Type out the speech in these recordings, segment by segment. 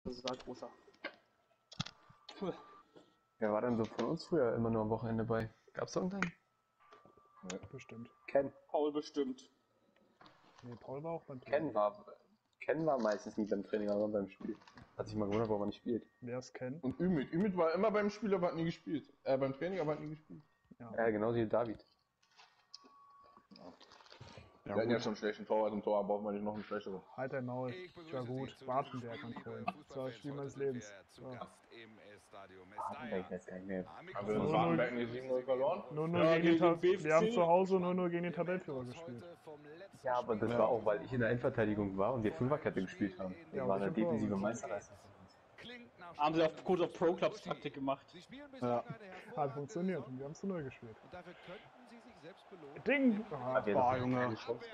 gesagt, großer. Wer war denn so von uns früher immer nur am Wochenende bei? Gab's da irgendeinen? Ja, bestimmt. Paul bestimmt. Nee, Paul war auch beim Training. Ken war meistens nie beim Training, aber beim Spiel. Hat sich mal gewundert, warum er nicht spielt. Wer ist Ken? Und Ümit. Ümit war immer beim Spiel, aber hat nie gespielt. Beim Training, aber hat nie gespielt. Ja, genauso wie David. Wir hatten ja schon einen schlechten Torwart im Tor, brauchen wir nicht noch einen schlechteren. Halt dein Maul. Tja gut, Wartenberg an Polen. Das war das Spiel meines Lebens. Ja. Wartenberg weiß gar nicht mehr. Haben wir in Wartenberg nicht 7-0 verloren? Wir haben zu Hause 0-0 gegen den Tabellenführer gespielt. Ja, aber das war auch, weil ich in der Endverteidigung war und wir Fünferkette gespielt haben. Das war eine defensive Meisterleistung. Haben sie kurz auf Pro Clubs Taktik gemacht. Ja, hat funktioniert und wir haben zu 0 gespielt. Ding! Junge.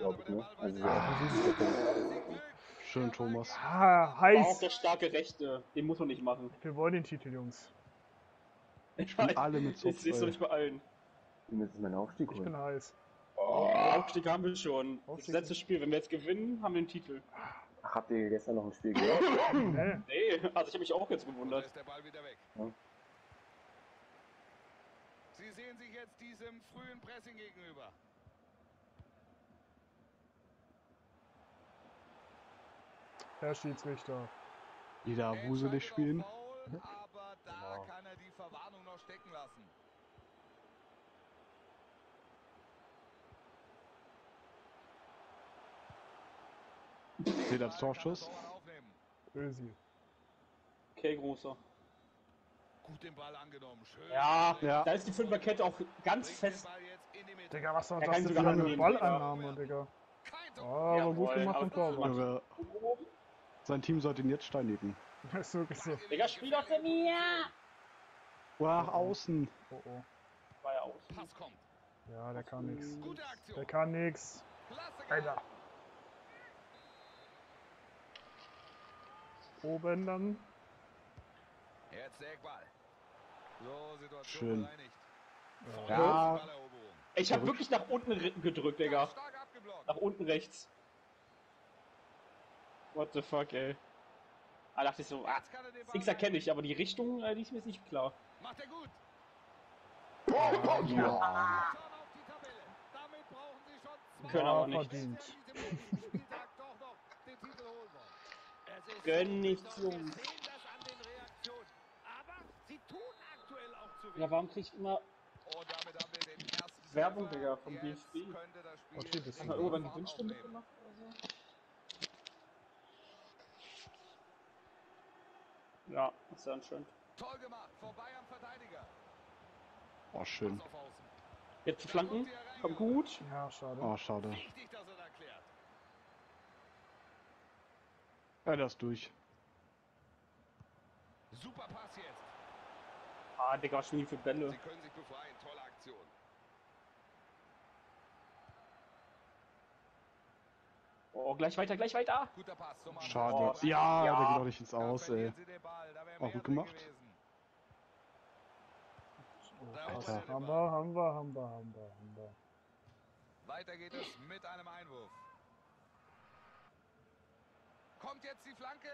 Schön, Thomas. Ah, War auch heiß! der starke Rechte. Den muss man nicht machen. Wir wollen den Titel, Jungs. Spielen alle mit Das siehst du nicht bei allen. Das ist mein Aufstieg. Ich bin heiß. Aufstieg haben wir schon. Das letzte Spiel, wenn wir jetzt gewinnen, haben wir den Titel. Ach, habt ihr gestern noch ein Spiel gehört? Nee. Nee, also ich habe mich auch jetzt gewundert. Ist der Ball wieder weg. Ja. Sie sehen sich jetzt diesem frühen Pressing gegenüber. Herr Schiedsrichter. Wieder wuselig spielen. Foul, aber da kann er die Verwarnung noch stecken lassen. Seht als Torschuss. Ösi. Okay, großer. Gut den Ball angenommen. Schön. Ja, Ja. da ist die Fünferkette auch ganz fest. Digga, was war Er das kann denn sogar für eine annehmen. Ballannahme, Digga? Oh, aber gut Jawohl, gemacht aber vom Torwart. Aber sein Team sollte ihn jetzt steinigen. Das ist wirklich so. Digga, spiel doch für mir! Nach außen. Oh oh. War ja aus. Pass kommt. Ja, der kann nix. Gute Aktion. Der kann nix. Klasse. Alter. Oben dann. Jetzt der Eckball. So, Situation Schön. bereinigt. Ja. Balleroberung. Ich hab wirklich nach unten gedrückt, Digga. Stark abgeblockt. Nach unten rechts. What the fuck, ey. Ah, dachte ich so, Jetzt kann er den Ball X erkenne ich, aber die Richtung, die ist mir jetzt nicht klar. Macht er gut. Ja. Schon auf die Tabelle. Damit brauchen sie schon Können aber nicht. verdient. Spieltag doch noch den Titel holen wollen. Es ist Gönn nicht so, so. wir sehen das an den Reaktionen. Aber sie tun aktuell auch zu wenig. Ja, warum krieg ich immer Und damit haben wir den ersten Werbung, Treffer. Digga, vom Jetzt DFB? könnte das Spiel Okay, das Haben wir irgendwann die Gewinnstimme aufnehmen. gemacht oder so? Ja, ist ja anscheinend. Toll gemacht, vorbei am Verteidiger. Oh, schön. Pass auf Außen. Jetzt die Flanken. Kommt gut. Ja, schade. Oh, schade. Richtig, dass er da klärt. Ja, der ist durch. Super Pass jetzt. Ah, Digga, was spielen die für Bälle? Sie können sich befreien. Tolle Aktion. Oh, gleich weiter, gleich weiter. Guter Pass. zum Mann. Schade. Oh, Ja, ja. der geht auch nicht ins Da Aus, ey. verlieren sie den Ball. Da wäre Auch mehr gut drin gemacht. gewesen. Oh, Da krass. holt er den Haben Ball. wir. Weiter geht es mit einem Einwurf. Kommt jetzt die Flanke.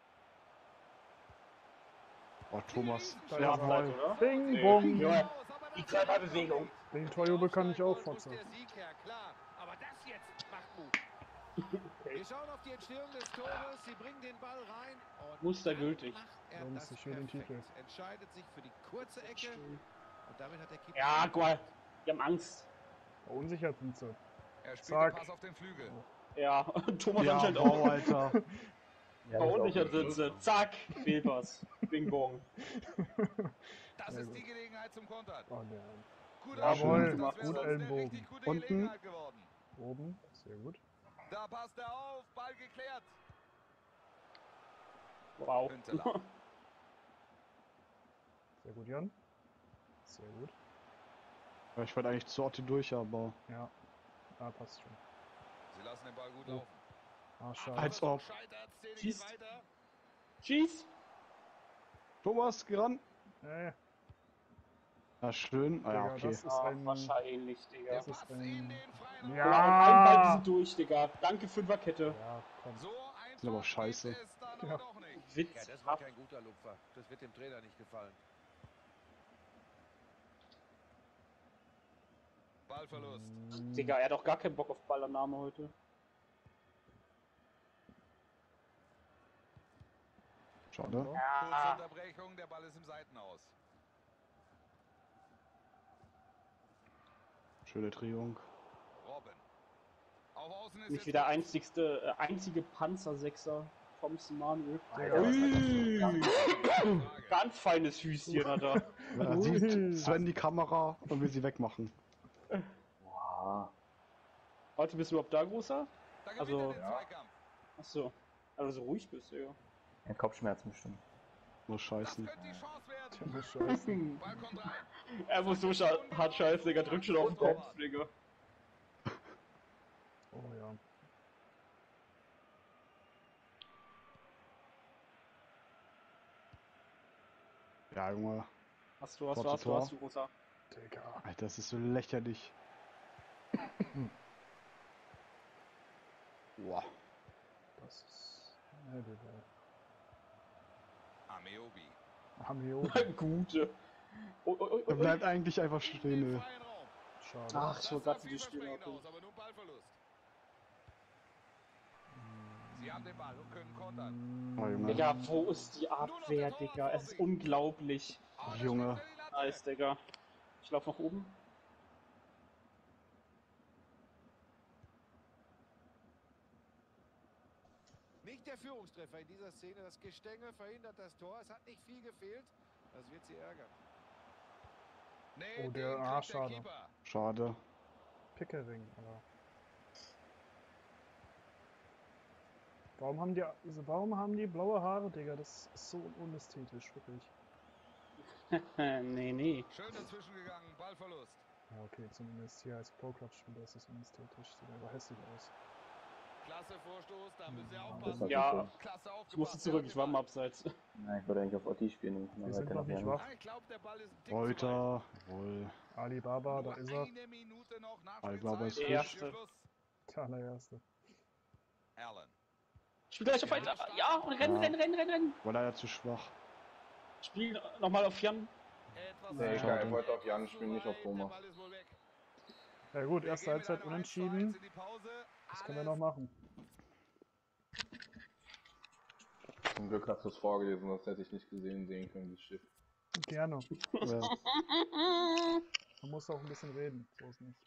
Oh, Thomas. Da Ja, ist er. moin. oder? Bing, bong. Ja, die Körperbewegung. Den Torjubel kann ich auch, Fotze. Der Sieg her, klar. Aber das jetzt macht Mut. Wir schauen auf die Entstehung des Tores. Sie bringen den Ball rein. Und Mustergültig. dann macht er Jungs, das ich will den perfekt. Titel. Entscheidet sich für die kurze Ecke. Und damit hat der Keeper. Ja, guck mal. Die haben Angst. Verunsichert sind sie. Er spielt Zack. den Pass auf den Flügel. Ja, Thomas Ja, anscheinend wow, auch. Alter. Ja, Verunsichert sind sie. Zack. Fehlpass. Bing bong. Das Sehr ist gut. die Gelegenheit zum Kontern. Oh, der. Gut Jawohl, ausgeführt. Das gut wäre sonst eine Ellenbogen. richtig gute Unten. Gelegenheit geworden. Oben. Sehr gut. Da passt er auf. Ball geklärt. Wow. Hünteler. Sehr gut, Jan. Sehr gut. Ja, ich wollte eigentlich zu Otti durch, aber. Ja. Ah, passt schon. Sie lassen den Ball gut Oh. laufen. Ah, schade. Als ob. Scheitert, zählt Schießt. nicht weiter. Schieß. Thomas, geh ran. Nee, Ja, schön. Ah, ja, Digga, okay. das ist Ah, ein. wahrscheinlich, Digga. Das ist Pass ein- in den freien Ja. Raum. Ein Ball, die sind durch, Digga. Danke, Fünferkette. Ja, komm. So aber einfach scheiße. geht es dann Ja. aber doch nicht. Witz. Ja, das war kein guter Lupfer. Das wird dem Trainer nicht gefallen. Ballverlust. Digga, er hat auch gar keinen Bock auf Ballannahme heute. Schade. Kurze Unterbrechung, der Ball ist im Seitenhaus. Schöne Drehung. Robben. Auf Außen ist Nicht jetzt wie der einzige Panzersechser Thompson Manuel. Ui. Ganz feines Füßchen hat er. Da sieht Sven die Kamera und will sie wegmachen. Boah. Heute bist du überhaupt da, Großer? Da gewinnt Also, er den ja. Zweikampf. Achso. Also so ruhig bist du, ja. Ja, Kopfschmerzen bestimmt. Nur Das scheißen. könnte die Chance werden. Der muss scheißen. Ball kommt rein. Er muss so hart scheißen, Digga. Drückt schon auf den Kopf, Digga. Oh ja. Ja, Junge. Hast du, Großer Großer. Digga. Alter, das ist so lächerlich. Boah. Das ist... Ne, Digga. Ameobi. Hamio. Gute. Er bleibt eigentlich einfach In den stehen. freien Raum. Schade. Ach, Das so sah gerade die Spiele. vielversprechend aus, aber nur Ballverlust. Sie haben den Ball und können kontern. Oh, Junge. Digga, wo ist die Abwehr, Digga? Es ist unglaublich. Oh, da Junge. springt er die Latte. Nice, Digga. Ich lauf nach oben. Nicht der Führungstreffer in dieser Szene. Das Gestänge verhindert das Tor. Es hat nicht viel gefehlt. Das wird sie ärgern. Nee, Oh, den der- kriegt schade. Keeper. Schade. Pickering, aber... Warum haben die blaue Haare, Digga? Das ist so unästhetisch, wirklich. nee. Schön dazwischen gegangen. Ballverlust. Ja, okay, zumindest hier als Pro-Club-Spieler ist es unästhetisch. Sieht aber hässlich aus. Klasse Vorstoß. Da müssen Sie Das aufpassen. war Ja. super. Klasse aufgepasst. Ich musste zurück, ich war im Abseits. Nein, ich wollte eigentlich auf OT spielen. Wir sind noch nicht wach. Ich glaube, der Ball ist dick zu weit. Reuter. Jawohl. Alibaba, da Nur ist er. eine Minute noch Alibaba ist Nachspielzeit. Der Erste. Schluss. Der allererste. Allen. Spiel gleich auf weiter. Ja, und rennen. War leider zu schwach. Spiel nochmal auf Jan. Etwas Nee, schade. egal, ich wollte auf Jan spielen, nicht auf Thomas. Der Ball ist wohl weg. Ja gut, Wir erste gehen mit Halbzeit einem 1:1 unentschieden. in die Pause. Was können wir noch machen? Zum Glück hast du es vorgelesen, das hätte ich nicht sehen können, das Schiff. Gerne. Ja. Man muss auch ein bisschen reden. So ist nicht.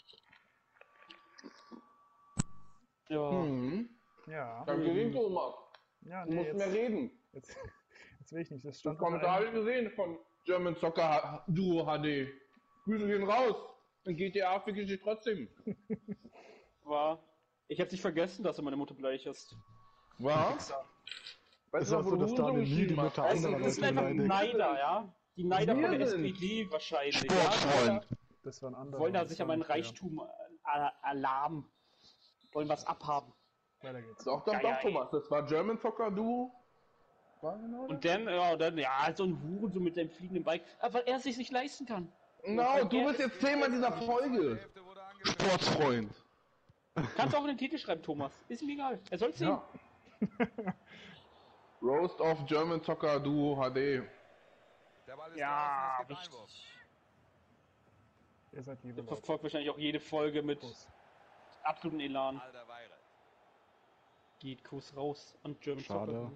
Ja. Ja. Hab ich gesehen, Thomas. Ja, Du nee, musst mehr reden. jetzt will ich nicht. Das Das stand Kommentar habe ich gesehen von German Soccer Duo HD. Grüße gehen raus. Dann GTA fick ich trotzdem. War. Ich hab's nicht vergessen, dass du meine Mutter beleidigt hast. Was? Weißt Ist du, auch wo so, du dass da eine Hurensohn Liebe machst? mit der Also, anderen das sind Leute einfach beleidigt. Neider, ja? Die Neider von der Wir sind SPD wahrscheinlich. Sportfreund. Das war ein anderer. Wollen da das sich war an meinen nicht der. Reichtum Alarm. Wollen was abhaben. Weiter geht's. Doch, Ja, Thomas. Das war German Soccer Duo. War genau Und dann, so ein Huren so mit dem fliegenden Bike. Aber weil er es sich nicht leisten kann. Genau, du bist jetzt Thema dieser Folge. Hälfte wurde angeführt. Sportsfreund. Kannst auch in den Titel schreiben, Thomas. Ist mir egal. Er soll sehen. Ja. Roast of German Soccer Duo HD. Der Ball ist Ja, draußen, es gibt richtig. Einwurf. Ihr seid liebe Der Leute. verfolgt wahrscheinlich auch jede Folge mit Kuss. absolutem Elan. Alter Weire. Geht Kuss raus an German Schade. Soccer.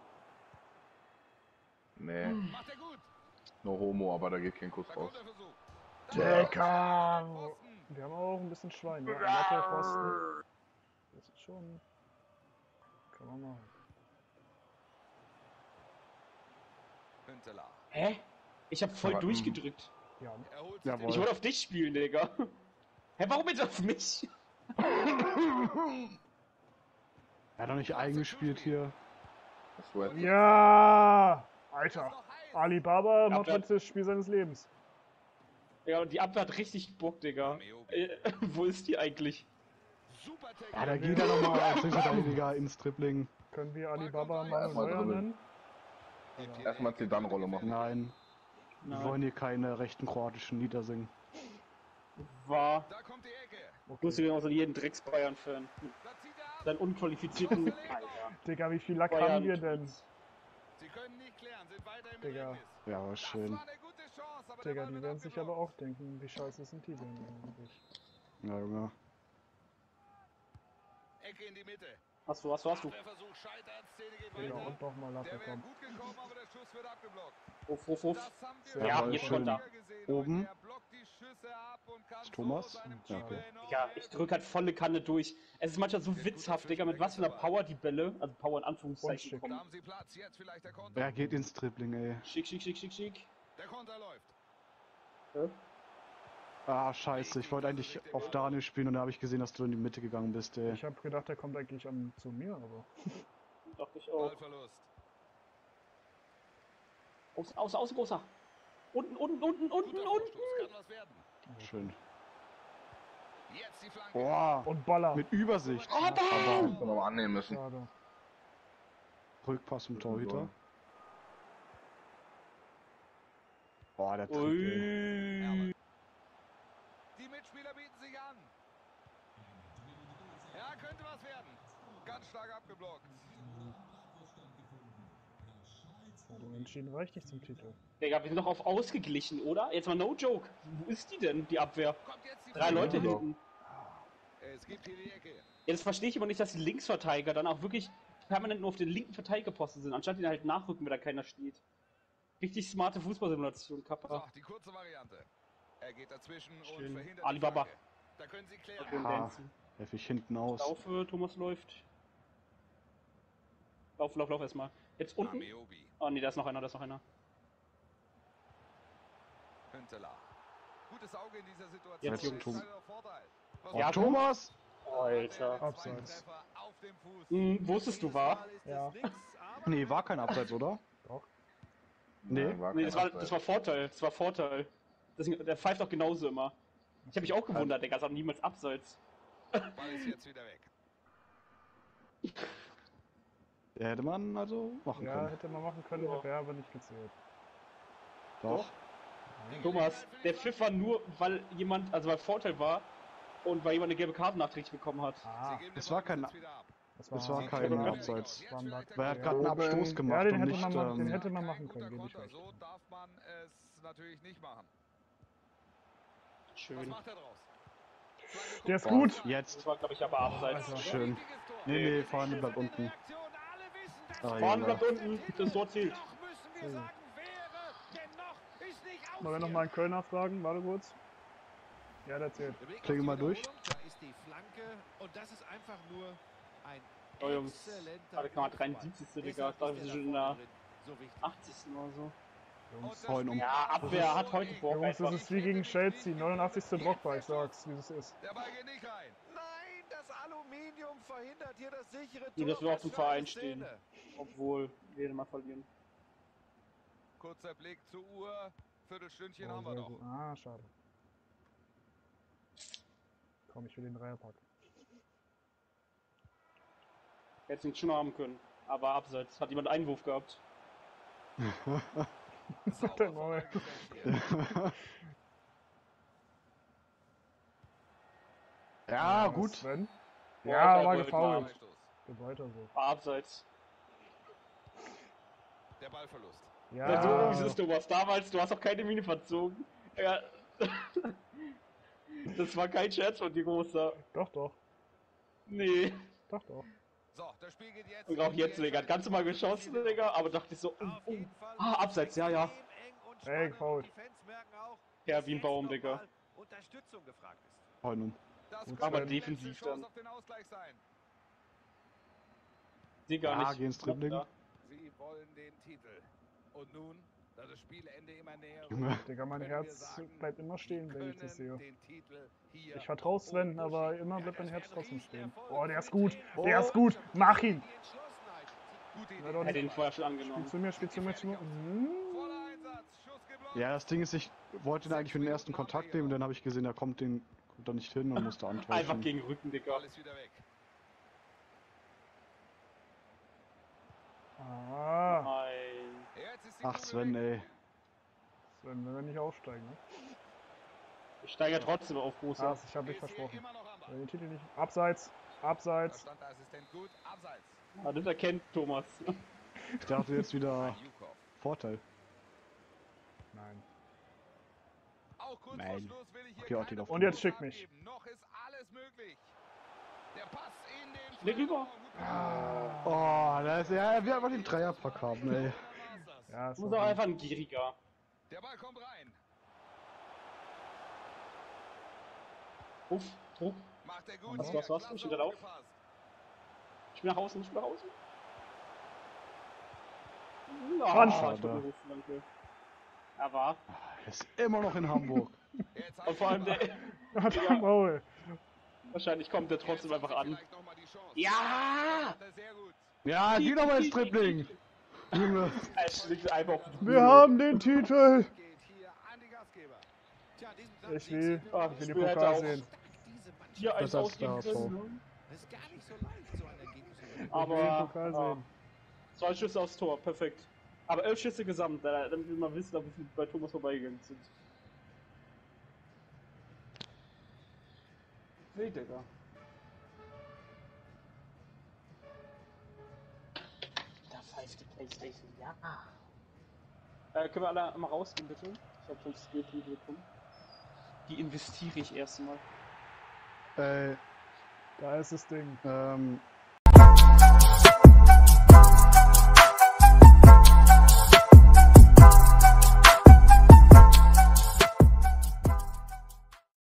Nee, Macht er gut. no homo, aber da geht kein Kuss Da raus. kommt der Versuch. Digga! Pfosten. Wir haben auch ein bisschen Schwein, ja. Latte, Pfosten. Das ist schon... Kann man machen. Hünteler. Hä? Ich hab voll Aber, durchgedrückt. Ja, Er holt sich Jawohl. den Ich wollte auf dich spielen, Digga. Hä, warum jetzt auf mich? Er hat doch nicht eingespielt hier. Das war jetzt ja! Ball. Alter! Ist noch heiß. Alibaba Ja, macht wer- heute das Spiel seines Lebens. Ja, und die Abwehr hat richtig Bock, Digga. Wo ist die eigentlich? Super Technik. Ja, da geht er nochmal als Linksverteidiger ins Dribbling. Können wir Alibaba Ja, mal erstmal Neuer dribbeln. nennen? erstmal Zidane-Rolle machen. Nein, wir Nein. wollen hier keine rechten kroatischen Lieder singen. War. Da kommt die Ecke. Grüße gehen aus an jeden Drecks-Bayern-Fan. Da zieht er ab. Seinen unqualifizierten. Verlegt auf. Digga, wie viel Lack Bayern. haben wir denn? Sie können nicht klären, sind weiter im Digga. Bedrängnis. Ja, war Das schön. war eine gute Chance, aber der Digga, Ball die wird werden sich aber abgeblockt. auch denken, wie scheiße ist ein Titel eigentlich. Ja, Junge. Ecke in die Mitte. Hast du. Abwehrversuch scheitert, Szene geht Digga, weiter. und nochmal Der wäre abgekommen. gut gekommen, aber der Schuss wird abgeblockt. Ruf. Das haben wir Sehr Ja, schon jetzt häufiger schon da. gesehen. Oben. Er blockt die Schüsse ab und kann Ist Thomas? so seinem Ja, Team okay. enorm Digga, ich helfen. drück halt volle Kanne durch. Es ist manchmal so witzhaft, Digga, mit was für einer Power die Bälle, also Power in Anführungszeichen, Und Da kommen. haben sie Platz, jetzt vielleicht der Konter. Er geht ins Dribbling, ey. Schick. Der Konter läuft. Ah, scheiße. Ich wollte eigentlich auf Daniel spielen und da habe ich gesehen, dass du in die Mitte gegangen bist, ey. Ich hab gedacht, der kommt eigentlich zu mir, aber. Dachte ich auch. Ballverlust. Außen, großer. Unten. Guter Vorstoß, kann was werden. Schön. Jetzt die Flanke. Boah, Und Baller! mit Übersicht. Oh, Aber Hätten wir noch annehmen müssen. Schade. Rückpass zum Torhüter. Boah, der Trick, ey. Ui. Die Mitspieler bieten sich an. Ja, könnte was werden. Ganz stark abgeblockt. Unentschieden reicht nicht zum Titel. Digga, wir sind doch auf ausgeglichen, oder? Jetzt mal no joke. Wo ist die denn, die Abwehr? Kommt jetzt die 3 Flanke. Leute Ja. hinten. Es gibt hier die Ecke. Jetzt verstehe ich aber nicht, dass die Linksverteidiger dann auch wirklich permanent nur auf den linken Verteidigerposten sind, anstatt ihn halt nachrücken, wenn da keiner steht. Richtig smarte Fußballsimulation, So, Kappa. die kurze Variante. Er geht dazwischen Schön. und verhindert Alibaba. die Flanke. Da können sie klären. Okay, Ah, dancen. helfe ich hinten aus. Laufe, Thomas läuft. Lauf erstmal. Jetzt unten. Ameobi. Oh ne, da ist noch einer. Hünteler. Gutes Auge in dieser Situation. Jetzt, Ist Jungs. kleiner Vorteil. Oh, Ja, Thomas! Alter. Abseits. Treffer auf dem Fuß. Wusstest du, war? Ja. Nee, war kein Abseits, oder? Doch. Nee. Nee, das war Vorteil. Der pfeift auch genauso immer. Ich habe mich auch gewundert, Digga, es hat niemals Abseits. Ball ist jetzt wieder weg. Der hätte man also machen Ja, können. hätte man machen können, wäre aber nicht gezählt. Doch. Thomas, der Pfiff war nur, weil Vorteil war und weil jemand eine gelbe Karte nachträglich bekommen hat. Ah, Sie geben es den war Ball kein- jetzt wieder ab. das war kein Abseits. Abseits. War ein Bug. Weil er hat gerade einen Ja, Abstoß gemacht den und hätte nicht. man machen- den hätte Ja, man kein machen guter können, gebe ich Konter. recht. So darf man es natürlich nicht machen. Was Schön. macht er draus? Flanke Der ist kommt gut. raus. Jetzt. Das war, glaube ich, aber Abseits. Alter. Schön. Wichtiges Tor. Nee, Fahne bleibt Eine unten. Reaktion. Alle wissen, dass Ah, Vorne Junge. bleibt unten, das Tor zählt. Doch müssen wir sagen, wäre, denn noch ist nicht Wollen wir nochmal einen Kölner fragen? Warte kurz. Ja, der zählt. Klinge mal durch. Da ist die Flanke und das ist einfach nur ein Oh, Jungs. exzellenter Warte, kann man Fußball. 73. Digga. Deshalb Ich dachte, ist wir der sind in da der vorne drin so wichtig. 80. oder so. Jungs, Freuen um. Ja, Abwehr hat heute Bock Jungs, das einfach. ist wie gegen Chelsea. 89. Drogba, ich sag's, wie es ist. Der Ball geht nicht rein. Nein, das Aluminium verhindert hier das sichere Tor. Nee, dass wir auf dem Was für eine Verein stehen. Szene. Obwohl wir mal verlieren. Kurzer Blick zur Uhr. Viertelstündchen Oh, haben wir sehr noch. gut. Ah, schade. Komm, ich will den Dreierpack. Hätte ihn schon haben können. Aber Abseits. Hat jemand einen Einwurf gehabt. Sauber Der Maul. vorbeigefälscht hier. Ja, gut. Sven? Boah, Ja, der war wollte gefault. Freistoß. Geht weiter so. War Abseits. Der Ballverlust. Ja, so Ja, ist es, Thomas. Damals, du hast auch keine Mine verzogen. Ja. Das war kein Scherz von dir, Großer. doch. Nee. Doch. So, das Spiel geht jetzt. Und auch jetzt, Digga. Ganz normal geschossen, Digga. Aber dachte ich so, Auf jeden Fall Abseits, ja. extrem eng und Ey, spannend. gefault. Die Fans merken auch, Ja, dass wie ein jetzt Baum, noch Digga. mal Unterstützung gefragt ist. Freuen Das Gut, könnte aber die letzte defensiv Chance dann. auf den Ausgleich sein. Seh gar Ja, nicht. geh ins Dribbling. Ja. Sie wollen den Titel. Und nun, da das Spielende immer näher Junge. rückt, Digga, mein können wir Herz sagen, bleibt immer stehen, wenn ich können das sehe. den Titel hier Ich vertraue Sven, unterschieden. aber immer Ja, bleibt mein das Herz wäre ein trotzdem stehen. Riesenerfolg Oh, der für ist den gut. Trainer. Der ist gut. Mach ihn. Die Entschlossenheit. Gute Ja, Idee. doch. Hätte ihn vorher schon Spiel angenommen. zu mir, spiel zu mir. Voller Einsatz, Schuss geblockt. Ja, das Ding ist, ich wollte ihn eigentlich für den ersten Kontakt nehmen, dann habe ich gesehen, er kommt da nicht hin und musste Einfach antäuschen. gegen Rücken, Digga. Ball ist wieder weg. Ah, Nein. Jetzt ist die Ach, Kugel Sven, weg. ey. Sven, wenn wir nicht aufsteigen, ne? Ich steige trotzdem auf, Großer. Ah, ich habe dich Ist hier versprochen. immer noch am Ball. Den Titel nicht. Abseits. Da Abseits. stand der Assistent gut. Abseits. Ah, das erkennt Thomas. Ich dachte jetzt wieder Vorteil. Nein. Auch kurz Nein. vor Schluss will ich hier Okay, Otti, keine auf Und jetzt Vorgaben schick mich. geben. Noch ist alles möglich. Der Pass in den Leg rüber. Oh, da ist ja, wir einfach den Dreierpack haben, ey. Ja, Du musst auch einfach ein Gieriger. Der Ball kommt rein. Uff, Druck. Macht er gut. Was, hier. was, was? Klasse Ich bin da drauf. aufgepasst. Ich bin nach außen, ich bin nach außen. Schade. Ich bin gerufen, danke. Er war. Er ist immer noch in Hamburg. Jetzt Und vor allem der. Hat er Maul. Wahrscheinlich kommt der trotzdem einfach an. Ja! Ja! Sehr gut. Ja, geh doch mal ins Dribbling. Junge. Er schlägt einfach auf die Wir haben den Titel. Geht hier an die Gastgeber. Tja, diesen Platz Ich will, Ah, ich will ich den hätte Pokal auch- sehen. diese Mannschaft. hier eins Das heißt, ausgeben der können. HSV. Das ist gar nicht so leicht, so ein Ergebnis. Ich will den Aber Pokal ja, sehen. 2 Schüsse aufs Tor, perfekt. Aber 11 Schüsse gesamt, damit wir mal wissen, wie viele bei Thomas vorbeigegangen sind. Nee, Digga. Da pfeift die Playstation, ja. Können wir alle mal rausgehen, bitte? Ich habe 5 Skillpunkte bekommen. Die investiere ich erstmal. Da ist das Ding.